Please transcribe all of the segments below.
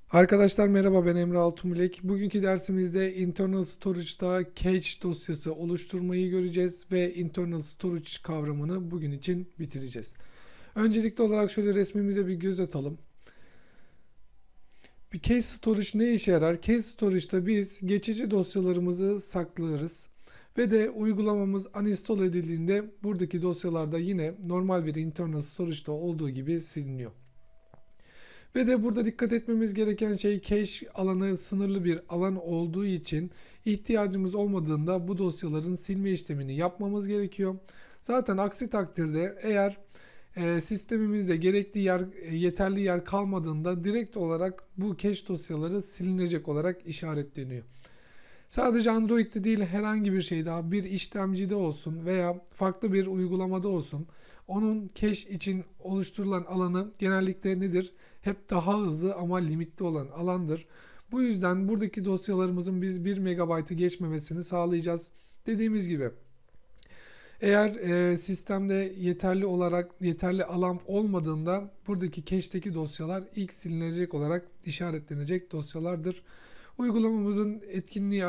Arkadaşlar merhaba, ben Emre Altunbilek. Bugünkü dersimizde internal storage'da cache dosyası oluşturmayı göreceğiz ve internal storage kavramını bugün için bitireceğiz. Öncelikli olarak şöyle resmimize bir göz atalım. Bir cache storage ne işe yarar? Cache storage'da biz geçici dosyalarımızı saklarız ve de uygulamamız uninstall edildiğinde buradaki dosyalarda yine normal bir internal storage'da olduğu gibi siliniyor. Ve de burada dikkat etmemiz gereken şey, cache alanı sınırlı bir alan olduğu için ihtiyacımız olmadığında bu dosyaların silme işlemini yapmamız gerekiyor. Zaten aksi takdirde eğer sistemimizde gerekli yer, yeterli yer kalmadığında direkt olarak bu cache dosyaları silinecek olarak işaretleniyor. Sadece Android'de değil, herhangi bir şey daha, bir işlemcide olsun veya farklı bir uygulamada olsun, onun cache için oluşturulan alanı genellikle nedir? Hep daha hızlı ama limitli olan alandır. Bu yüzden buradaki dosyalarımızın biz 1 MB'ı geçmemesini sağlayacağız. Dediğimiz gibi eğer sistemde yeterli alan olmadığında buradaki cache'teki dosyalar ilk silinecek olarak işaretlenecek dosyalardır. Uygulamamızın etkinliği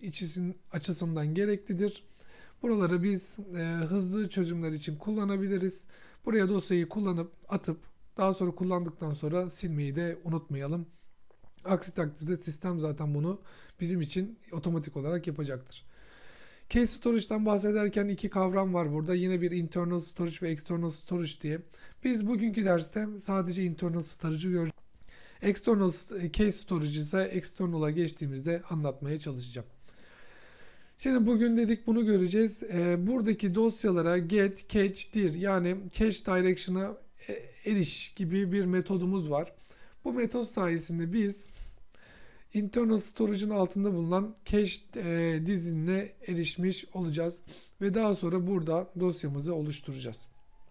açısından gereklidir. Buraları biz hızlı çözümler için kullanabiliriz. Buraya dosyayı kullanıp atıp daha sonra kullandıktan sonra silmeyi de unutmayalım. Aksi takdirde sistem zaten bunu bizim için otomatik olarak yapacaktır. Cache Storage'dan bahsederken iki kavram var burada. Yine bir internal storage ve external storage diye. Biz bugünkü derste sadece internal storage'ı göreceğiz. External cache storage ise external'a geçtiğimizde anlatmaya çalışacağım. Şimdi bugün dedik bunu göreceğiz. Buradaki dosyalara get, cache, dir yani cache direction'a eriş gibi bir metodumuz var. Bu metot sayesinde biz internal storage'ın altında bulunan cache dizinine erişmiş olacağız ve daha sonra burada dosyamızı oluşturacağız.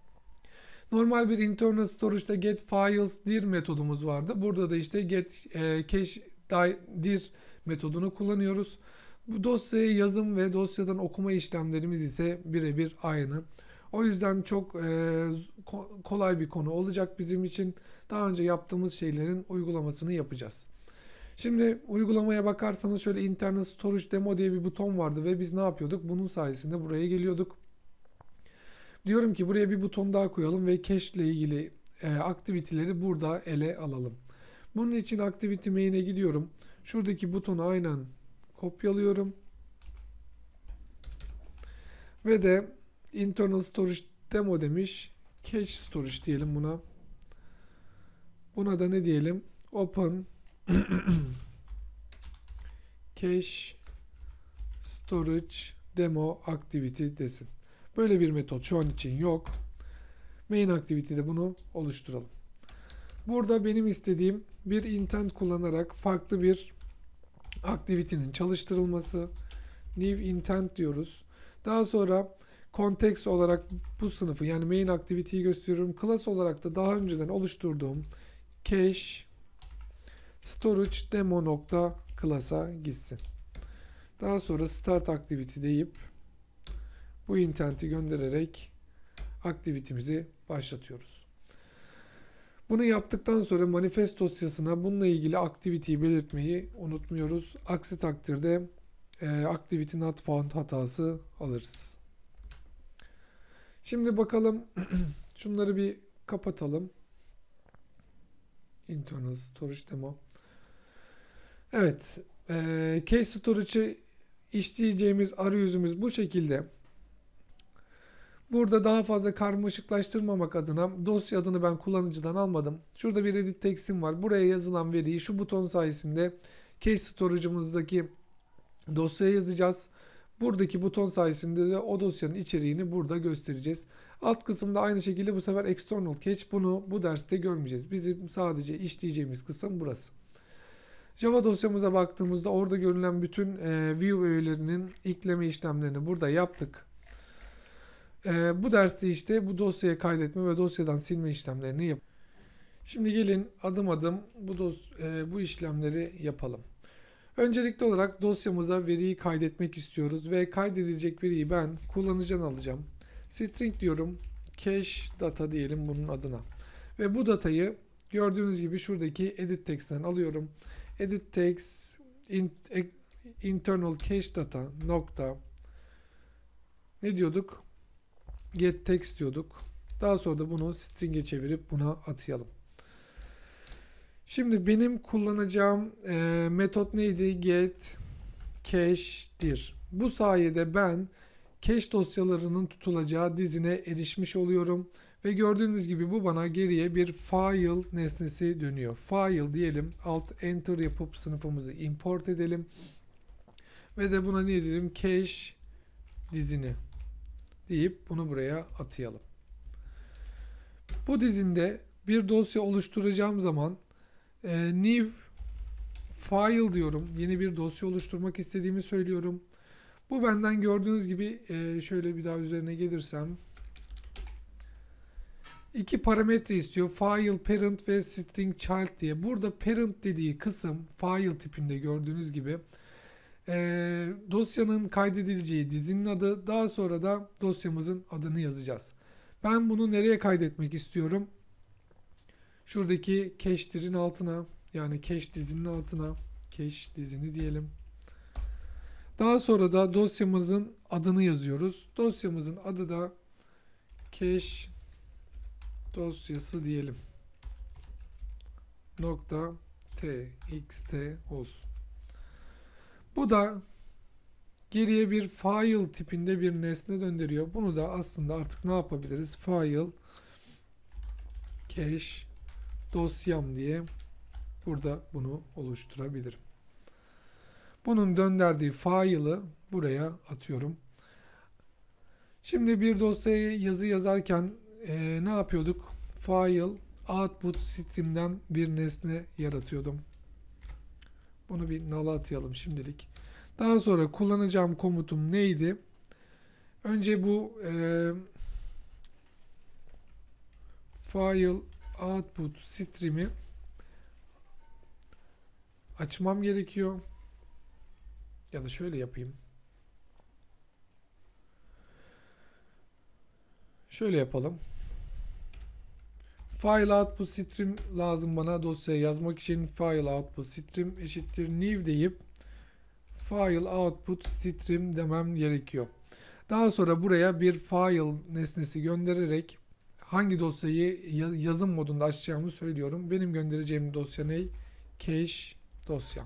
Normal bir internal storage'da get files dir metodumuz vardı. Burada da işte get cache dir metodunu kullanıyoruz. Bu dosyaya yazım ve dosyadan okuma işlemlerimiz ise birebir aynı. O yüzden çok kolay bir konu olacak bizim için. Daha önce yaptığımız şeylerin uygulamasını yapacağız. Şimdi uygulamaya bakarsanız şöyle internal storage demo diye bir buton vardı ve biz ne yapıyorduk? Bunun sayesinde buraya geliyorduk. Diyorum ki buraya bir buton daha koyalım ve cache ile ilgili aktiviteleri burada ele alalım. Bunun için activity main'e gidiyorum. Şuradaki butonu aynen kopyalıyorum. Ve de internal storage demo demiş. Cache storage diyelim buna. Buna da ne diyelim? Open cache storage demo activity desin. Böyle bir metot şu an için yok. Main activity'de bunu oluşturalım. Burada benim istediğim bir intent kullanarak farklı bir activity'nin çalıştırılması. New intent diyoruz. Daha sonra context olarak bu sınıfı yani main activity'yi gösteriyorum. Class olarak da daha önceden oluşturduğum cache storage demo nokta class'a gitsin. Daha sonra start activity deyip bu intent'i göndererek aktivitemizi başlatıyoruz. Bunu yaptıktan sonra manifest dosyasına bununla ilgili aktiviteyi belirtmeyi unutmuyoruz. Aksi takdirde activity not found hatası alırız. Şimdi bakalım şunları bir kapatalım. Internal storage demo. Evet. Cache storage'ı işleyeceğimiz arayüzümüz bu şekilde. Burada daha fazla karmaşıklaştırmamak adına dosya adını ben kullanıcıdan almadım. Şurada bir edit text'im var. Buraya yazılan veriyi şu buton sayesinde cache storage'ımızdaki dosyaya yazacağız. Buradaki buton sayesinde de o dosyanın içeriğini burada göstereceğiz. Alt kısımda aynı şekilde bu sefer external cache, bunu bu derste görmeyeceğiz. Bizim sadece işleyeceğimiz kısım burası. Java dosyamıza baktığımızda orada görülen bütün view öğelerinin ekleme işlemlerini burada yaptık. Bu derste işte bu dosyaya kaydetme ve dosyadan silme işlemlerini yap. Şimdi gelin adım adım bu işlemleri yapalım. Öncelikli olarak dosyamıza veriyi kaydetmek istiyoruz ve kaydedilecek veriyi ben kullanıcıdan alacağım. String diyorum, cache data diyelim bunun adına. Ve bu datayı Gördüğünüz gibi şuradaki edit text'ten alıyorum. Edit text internal cache data nokta ne diyorduk? Get text diyorduk. Daha sonra da bunu string'e çevirip buna atayalım. Şimdi benim kullanacağım metot neydi? Get cache'dir. Bu sayede ben cache dosyalarının tutulacağı dizine erişmiş oluyorum. Ve gördüğünüz gibi bu bana geriye bir file nesnesi dönüyor. File diyelim. Alt enter yapıp sınıfımızı import edelim. Ve de buna ne diyelim? Cache dizini deyip bunu buraya atayalım. Bu dizinde bir dosya oluşturacağım zaman new file diyorum. Yeni bir dosya oluşturmak istediğimi söylüyorum. Bu benden gördüğünüz gibi şöyle bir daha üzerine gelirsem iki parametre istiyor. File parent ve string child diye. Burada parent dediği kısım file tipinde gördüğünüz gibi dosyanın kaydedileceği dizinin adı. Daha sonra da dosyamızın adını yazacağız. Ben bunu nereye kaydetmek istiyorum? Şuradaki cache'lerin altına, yani cache dizinin altına, cache dizini diyelim. Daha sonra da dosyamızın adını yazıyoruz. Dosyamızın adı da cache dosyası diyelim. .txt olsun. Bu da geriye bir file tipinde bir nesne döndürüyor. Bunu da aslında artık ne yapabiliriz? File cache dosyam diye burada bunu oluşturabilirim. Bunun döndürdüğü file'ı buraya atıyorum. Şimdi bir dosyaya yazı yazarken ne yapıyorduk? File output stream'den bir nesne yaratıyordum. Bunu bir null'a atayalım şimdilik. Daha sonra kullanacağım komutum neydi? Önce bu file output stream'i açmam gerekiyor. Ya da şöyle yapayım. Şöyle yapalım. File output stream lazım bana dosyaya yazmak için. File output stream eşittir new deyip file output stream demem gerekiyor. Daha sonra buraya bir file nesnesi göndererek hangi dosyayı yazım modunda açacağımı söylüyorum. Benim göndereceğim dosya ne? Cache dosya.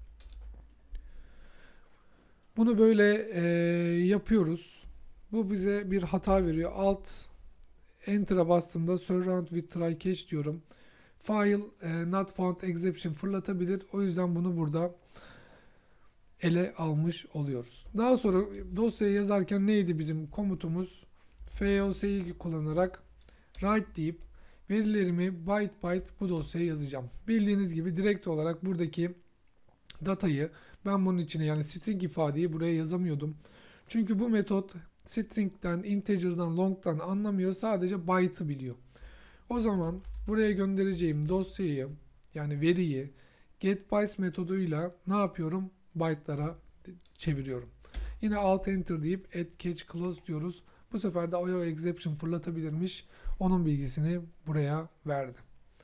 Bunu böyle yapıyoruz. Bu bize bir hata veriyor. Alt Enter'a bastığımda surround with try cache diyorum. File not found exception fırlatabilir. O yüzden bunu burada ele almış oluyoruz. Daha sonra dosyayı yazarken neydi bizim komutumuz? foc'yi kullanarak write deyip verilerimi byte byte bu dosyaya yazacağım. Bildiğiniz gibi direkt olarak buradaki datayı ben bunun içine, yani string ifadeyi buraya yazamıyordum. Çünkü bu metot string'den, integer'dan, long'dan anlamıyor. Sadece byte'ı biliyor. O zaman buraya göndereceğim dosyayı, yani veriyi getBytes metoduyla ne yapıyorum? Byte'lara çeviriyorum. Yine alt enter deyip add catch close diyoruz. Bu sefer de IO exception fırlatabilirmiş. Onun bilgisini buraya verdi.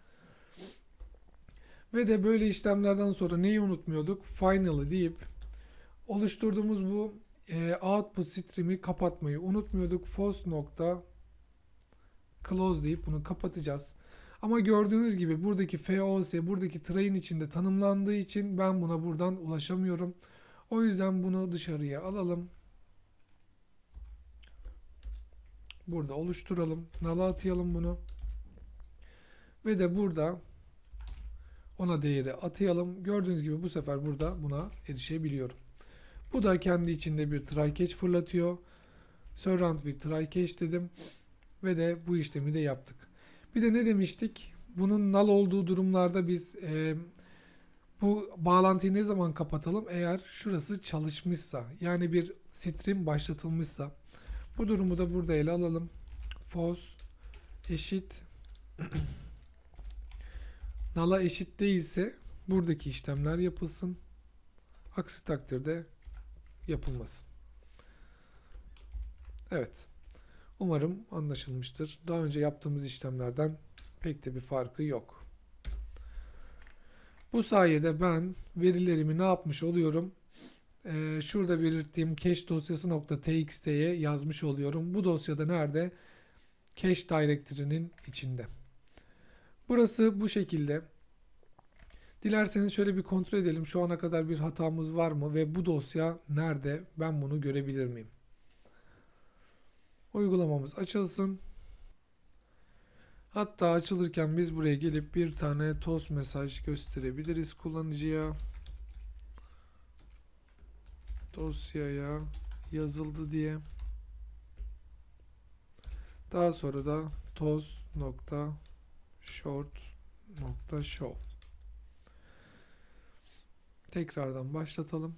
Ve de böyle işlemlerden sonra neyi unutmuyorduk? Finally deyip oluşturduğumuz bu output stream'i kapatmayı unutmuyorduk. False nokta close deyip bunu kapatacağız. Ama gördüğünüz gibi buradaki FOC buradaki try'in içinde tanımlandığı için ben buna buradan ulaşamıyorum. O yüzden bunu dışarıya alalım. Burada oluşturalım. Null'a atayalım bunu. Ve de burada ona değeri atayalım. Gördüğünüz gibi bu sefer burada buna erişebiliyorum. Bu da kendi içinde bir try catch fırlatıyor. Surround with try catch dedim. Ve de bu işlemi de yaptık. Bir de ne demiştik? Bunun null olduğu durumlarda biz bu bağlantıyı ne zaman kapatalım? Eğer şurası çalışmışsa, yani bir stream başlatılmışsa. Bu durumu da burada ele alalım. False eşit null'a eşit değilse buradaki işlemler yapılsın. Aksi takdirde yapılmasın. Evet. Umarım anlaşılmıştır. Daha önce yaptığımız işlemlerden pek de bir farkı yok. Bu sayede ben verilerimi ne yapmış oluyorum? Şurada belirttiğim cache dosyası.txt'ye yazmış oluyorum. Bu dosyada nerede? Cache directory'nin içinde. Burası bu şekilde. Dilerseniz şöyle bir kontrol edelim. Şu ana kadar bir hatamız var mı ve bu dosya nerede? Ben bunu görebilir miyim? Uygulamamız açılsın. Hatta açılırken biz buraya gelip bir tane toast mesaj gösterebiliriz kullanıcıya. Dosyaya yazıldı diye. Daha sonra da toast.short.show. Tekrardan başlatalım.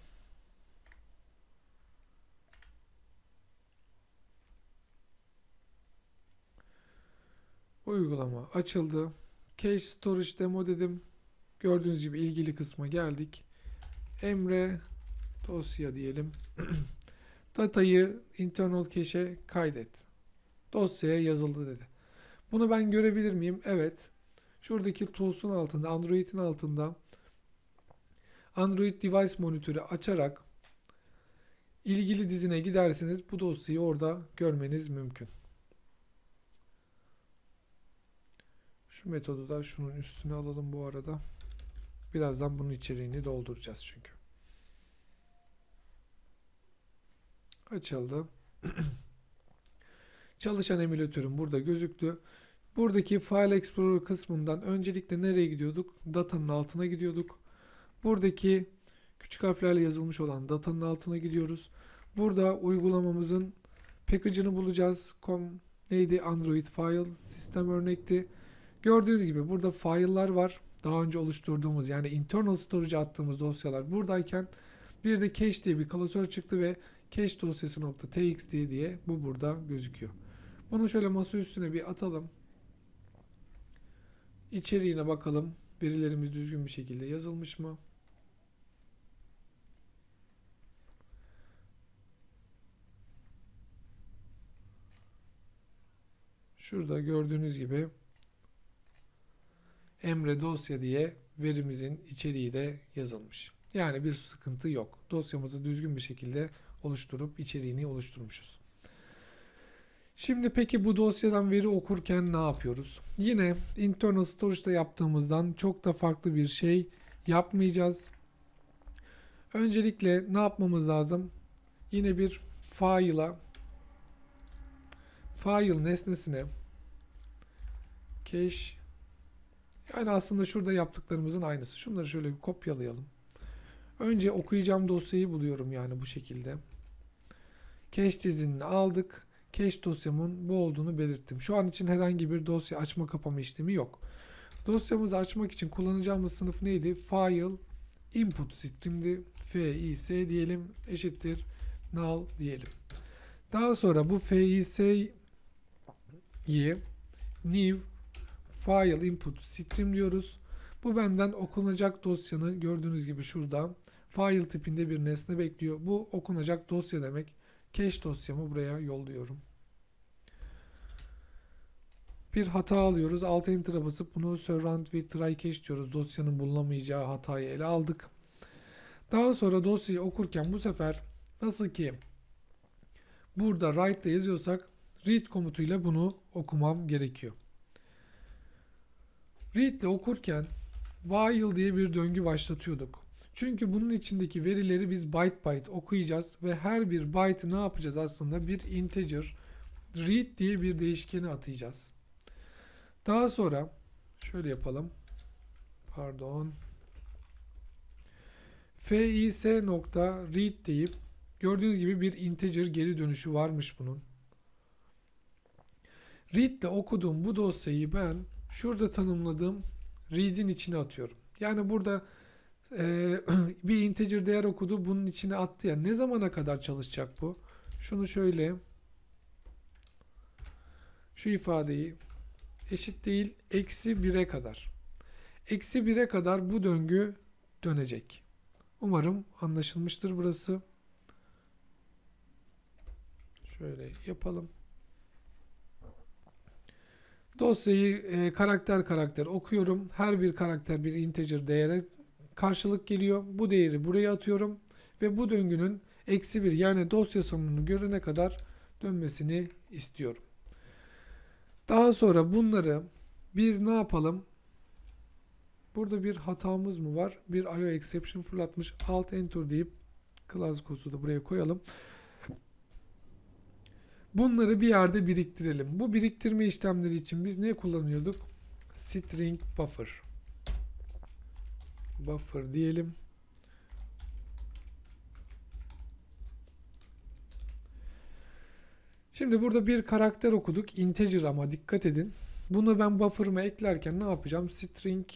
Uygulama açıldı. Cache Storage Demo dedim. Gördüğünüz gibi ilgili kısma geldik. Emre dosya diyelim. Datayı internal cache'e kaydet. Dosyaya yazıldı dedi. Bunu ben görebilir miyim? Evet. Şuradaki tools'un altında, Android'in altında Android Device Monitörü açarak ilgili dizine giderseniz bu dosyayı orada görmeniz mümkün. Şu metodu da şunun üstüne alalım bu arada. Birazdan bunun içeriğini dolduracağız çünkü. Açıldı. Çalışan emülatörüm burada gözüktü. Buradaki File Explorer kısmından öncelikle nereye gidiyorduk? Datanın altına gidiyorduk. Buradaki küçük harflerle yazılmış olan datanın altına gidiyoruz. Burada uygulamamızın package'ını bulacağız. Neydi? Android file sistem örnekti. Gördüğünüz gibi burada file'lar var. Daha önce oluşturduğumuz yani internal storage'a attığımız dosyalar buradayken bir de cache diye bir klasör çıktı ve cache dosyası.txt diye bu burada gözüküyor. Bunu şöyle masa üstüne bir atalım. İçeriğine bakalım. Verilerimiz düzgün bir şekilde yazılmış mı? Şurada gördüğünüz gibi Emre dosya diye verimizin içeriği de yazılmış. Yani bir sıkıntı yok. Dosyamızı düzgün bir şekilde oluşturup içeriğini oluşturmuşuz. Şimdi peki bu dosyadan veri okurken ne yapıyoruz? Yine internal storage'da yaptığımızdan çok da farklı bir şey yapmayacağız. Öncelikle ne yapmamız lazım? Yine bir file nesnesine cache, yani aslında şurada yaptıklarımızın aynısı. Şunları şöyle bir kopyalayalım. Önce okuyacağım dosyayı buluyorum yani bu şekilde. Cache dizinini aldık. Cache dosyamın bu olduğunu belirttim. Şu an için herhangi bir dosya açma kapama işlemi yok. Dosyamızı açmak için kullanacağımız sınıf neydi? File input stream'di. FIS diyelim eşittir null diyelim. Daha sonra bu FIS'yi new file input stream diyoruz. Bu benden okunacak dosyanın gördüğünüz gibi şurada file tipinde bir nesne bekliyor. Bu okunacak dosya demek. Cache dosyamı buraya yolluyorum. Bir hata alıyoruz. Alt enter'a basıp bunu surround with try cache diyoruz. Dosyanın bulunamayacağı hatayı ele aldık. Daha sonra dosyayı okurken bu sefer nasıl ki burada write ile yazıyorsak read komutuyla bunu okumam gerekiyor. Read ile okurken while diye bir döngü başlatıyorduk. Çünkü bunun içindeki verileri biz byte byte okuyacağız ve her bir byte'ı ne yapacağız aslında? Bir integer read diye bir değişkeni atayacağız. Daha sonra şöyle yapalım. FIS.read deyip gördüğünüz gibi bir integer geri dönüşü varmış bunun. Read ile okuduğum bu dosyayı ben şurada tanımladığım read'in içine atıyorum. Yani burada bir integer değer okudu, bunun içine attı ya. Ne zamana kadar çalışacak bu? Şunu şöyle, şu ifadeyi eşit değil eksi 1'e kadar. Eksi 1'e kadar bu döngü dönecek. Umarım anlaşılmıştır burası. Şöyle yapalım. Dosyayı karakter karakter okuyorum. Her bir karakter bir integer değere karşılık geliyor. Bu değeri buraya atıyorum ve bu döngünün -1 yani dosya sonunu görene kadar dönmesini istiyorum. Daha sonra bunları biz ne yapalım? Burada bir hatamız mı var? Bir IO exception fırlatmış. Alt enter deyip class kodu da buraya koyalım. Bunları bir yerde biriktirelim. Bu biriktirme işlemleri için biz ne kullanıyorduk? String buffer. Buffer diyelim. Şimdi burada bir karakter okuduk. Integer ama dikkat edin. Bunu ben buffer'ıma eklerken ne yapacağım? String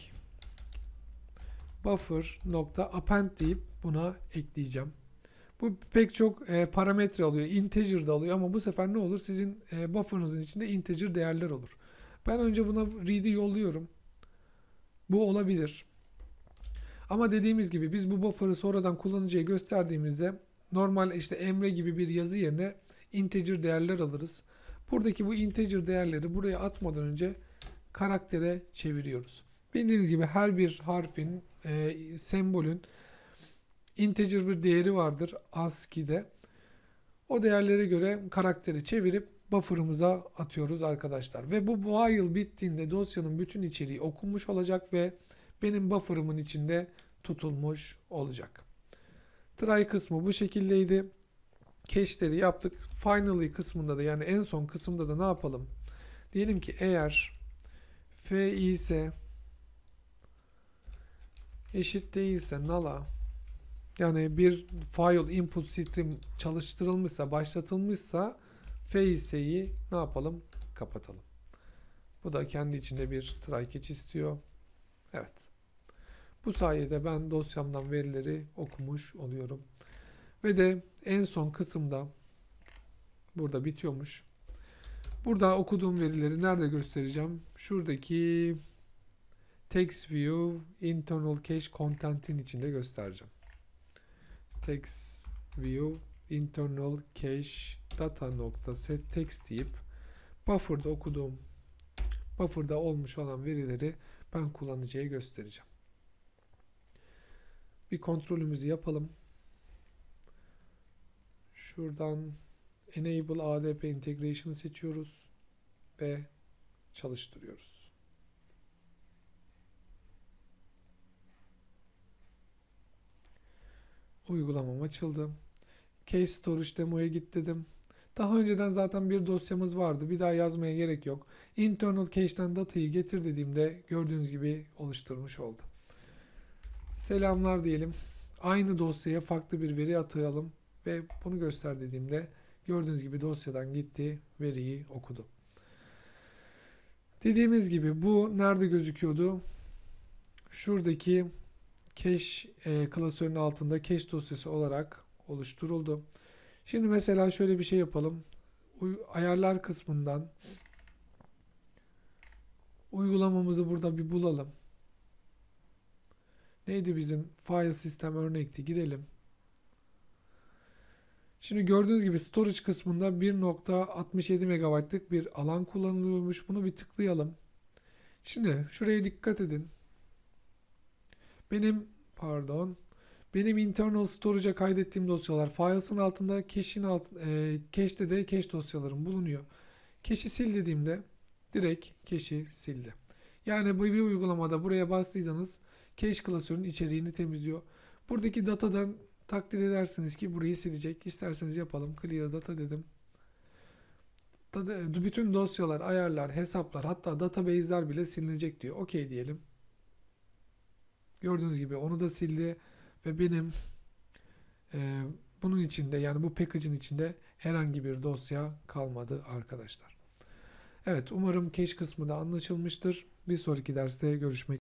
buffer nokta append deyip buna ekleyeceğim. Bu pek çok parametre alıyor. Integer de alıyor ama bu sefer ne olur? Sizin buffer'ınızın içinde integer değerler olur. Ben önce buna read'i yolluyorum. Bu olabilir. Ama dediğimiz gibi biz bu buffer'ı sonradan kullanıcıya gösterdiğimizde normal işte Emre gibi bir yazı yerine integer değerler alırız. Buradaki bu integer değerleri buraya atmadan önce karaktere çeviriyoruz. Bildiğiniz gibi her bir harfin, sembolün integer bir değeri vardır ASCII'de. O değerlere göre karakteri çevirip buffer'ımıza atıyoruz arkadaşlar. Ve bu while bittiğinde dosyanın bütün içeriği okunmuş olacak ve benim buffer'ımın içinde tutulmuş olacak. Try kısmı bu şekildeydi. Cache'leri yaptık. Finally kısmında da yani en son kısımda da ne yapalım? Diyelim ki eğer f ise eşit değilse null'a yani bir file input stream çalıştırılmışsa, başlatılmışsa f ise'yi ne yapalım? Kapatalım. Bu da kendi içinde bir try catch istiyor. Evet. Bu sayede ben dosyamdan verileri okumuş oluyorum. Ve de en son kısımda burada bitiyormuş. Burada okuduğum verileri nerede göstereceğim? Şuradaki text view internal cache content'in içinde göstereceğim. Text view internal cache data.set text deyip buffer'da olmuş olan verileri ben kullanıcıya göstereceğim. Bir kontrolümüzü yapalım. Şuradan Enable ADP Integration'ı seçiyoruz ve çalıştırıyoruz. Uygulamam açıldı. Case Storage Demo'ya git dedim. Daha önceden zaten bir dosyamız vardı. Bir daha yazmaya gerek yok. Internal Cache'den datayı getir dediğimde gördüğünüz gibi oluşturmuş oldu. Selamlar diyelim. Aynı dosyaya farklı bir veri atayalım ve bunu göster dediğimde gördüğünüz gibi dosyadan gitti, veriyi okudu. Dediğimiz gibi bu nerede gözüküyordu? Şuradaki cache klasörünün altında cache dosyası olarak oluşturuldu. Şimdi mesela şöyle bir şey yapalım. Ayarlar kısmından uygulamamızı burada bir bulalım. Neydi bizim file sistem örnekti, girelim. Şimdi gördüğünüz gibi storage kısmında 1.67 MB'lık bir alan kullanılıyormuş. Bunu bir tıklayalım. Şimdi şuraya dikkat edin. Benim internal storage'a kaydettiğim dosyalar files'ın altında, cache'de de cache dosyalarım bulunuyor. Cache'i sil dediğimde direkt cache'i sildi. Yani bu bir uygulamada buraya bastıysanız cache klasörünün içeriğini temizliyor. Buradaki datadan takdir edersiniz ki burayı silecek. İsterseniz yapalım. Clear data dedim. Bütün dosyalar, ayarlar, hesaplar hatta database'ler bile silinecek diyor. OK diyelim. Gördüğünüz gibi onu da sildi ve benim bunun içinde yani bu package'ın içinde herhangi bir dosya kalmadı arkadaşlar. Evet, umarım cache kısmı da anlaşılmıştır. Bir sonraki derste görüşmek üzere.